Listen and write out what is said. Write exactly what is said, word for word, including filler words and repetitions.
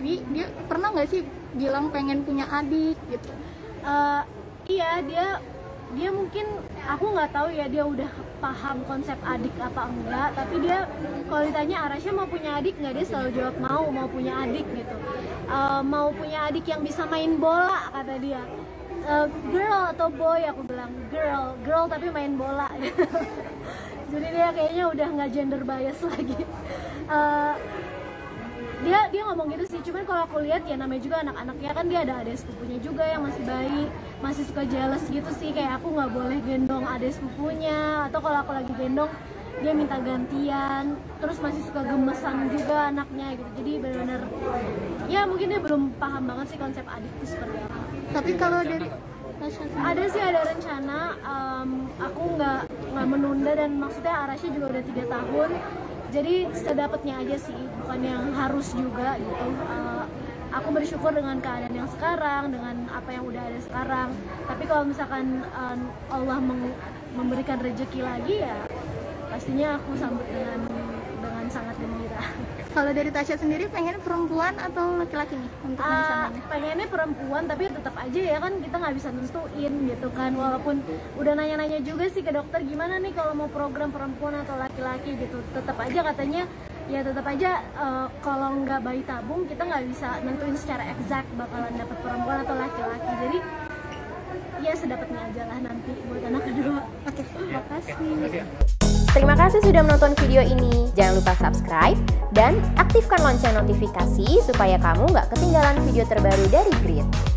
sendiri, dia pernah nggak sih bilang pengen punya adik gitu? Uh, iya dia dia mungkin aku nggak tahu ya dia udah paham konsep adik apa enggak, tapi dia kalau ditanya Arasya mau punya adik nggak, dia selalu jawab mau mau punya adik gitu. Uh, mau punya adik yang bisa main bola kata dia. Uh, girl atau boy, aku bilang girl girl tapi main bola. Jadi dia kayaknya udah nggak gender bias lagi. Uh, dia dia ngomong gitu sih, cuman kalau aku lihat ya namanya juga anak-anaknya kan, dia ada adik sepupunya juga yang masih bayi, masih suka jealous gitu sih, kayak aku nggak boleh gendong adik sepupunya, atau kalau aku lagi gendong dia minta gantian, terus masih suka gemesan juga anaknya gitu. Jadi benar-benar ya mungkin dia belum paham banget sih konsep adik itu seperti apa. Tapi kalau dari ada sih ada rencana, um, aku nggak nggak menunda, dan maksudnya Arasya juga udah tiga tahun, jadi sedapatnya aja sih, bukan yang harus juga gitu. Uh, aku bersyukur dengan keadaan yang sekarang, dengan apa yang udah ada sekarang. Tapi kalau misalkan um, Allah meng- memberikan rezeki lagi ya pastinya aku sambut dengan dengan sangat gembira. Kalau dari Tasya sendiri pengen perempuan atau laki-laki nih untuk uh, rencananya? Pengennya perempuan, tapi tetap aja ya kan kita nggak bisa nentuin gitu kan. Walaupun udah nanya-nanya juga sih ke dokter gimana nih kalau mau program perempuan atau laki-laki gitu. Tetap aja katanya ya tetap aja uh, kalau nggak bayi tabung kita nggak bisa nentuin secara exact bakalan dapet perempuan atau laki-laki. Jadi ya sedapatnya aja lah nanti buat anak kedua. Oke, makasih. Terima kasih sudah menonton video ini. Jangan lupa subscribe dan aktifkan lonceng notifikasi supaya kamu nggak ketinggalan video terbaru dari Grit.